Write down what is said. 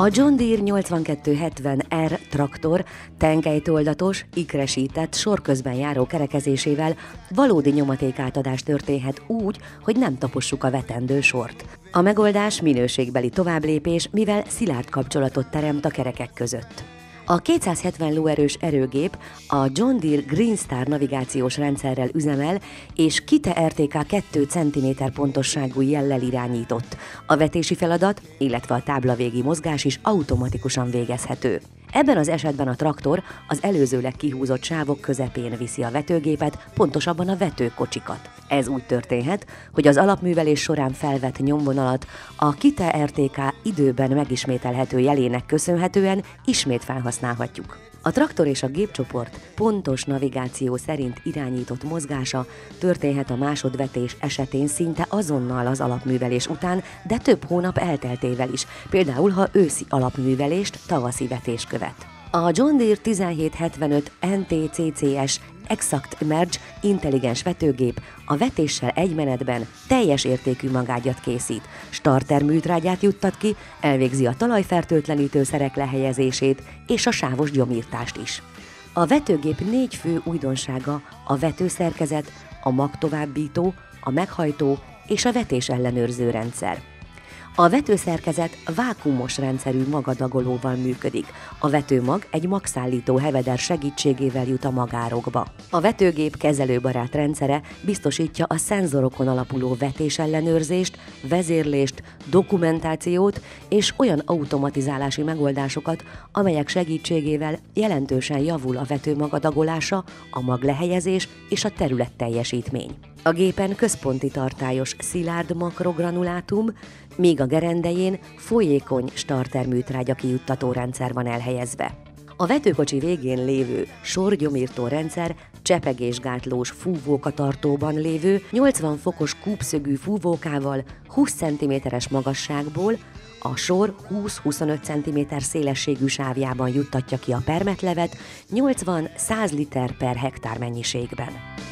A John Deere 8270R traktor tengelytoldatos, ikresített, sor közben járó kerekezésével valódi nyomatékátadás történhet úgy, hogy nem tapossuk a vetendő sort. A megoldás minőségbeli továbblépés, mivel szilárd kapcsolatot teremt a kerekek között. A 270 lóerős erőgép a John Deere Green Star navigációs rendszerrel üzemel, és Kite RTK 2 cm pontosságú jellel irányított. A vetési feladat, illetve a táblavégi mozgás is automatikusan végezhető. Ebben az esetben a traktor az előzőleg kihúzott sávok közepén viszi a vetőgépet, pontosabban a vetőkocsikat. Ez úgy történhet, hogy az alapművelés során felvett nyomvonalat a Kite RTK időben megismételhető jelének köszönhetően ismét felhasználhatjuk. A traktor és a gépcsoport pontos navigáció szerint irányított mozgása történhet a másodvetés esetén szinte azonnal az alapművelés után, de több hónap elteltével is, például ha őszi alapművelést tavaszi vetés követ. A John Deere 1775 NTCCS Exact Merge intelligens vetőgép a vetéssel egy menetben teljes értékű magágyat készít, starter műtrágyát juttat ki, elvégzi a talajfertőtlenítőszerek lehelyezését és a sávos gyomírtást is. A vetőgép 4 fő újdonsága a vetőszerkezet, a magtovábbító, a meghajtó és a vetés ellenőrző rendszer. A vetőszerkezet vákuumos rendszerű magadagolóval működik. A vetőmag egy magszállító heveder segítségével jut a magárokba. A vetőgép kezelőbarát rendszere biztosítja a szenzorokon alapuló vetésellenőrzést, vezérlést, dokumentációt és olyan automatizálási megoldásokat, amelyek segítségével jelentősen javul a vető magadagolása, a maglehelyezés és a területteljesítmény. A gépen központi tartályos szilárd makrogranulátum, míg a gerendején folyékony starterműtrágya kijuttató rendszer van elhelyezve. A vetőkocsi végén lévő sorgyomírtó rendszer csepegésgátlós fúvókatartóban lévő 80 fokos kúpszögű fúvókával 20 cm-es magasságból a sor 20-25 cm szélességű sávjában juttatja ki a permetlevet 80-100 liter per hektár mennyiségben.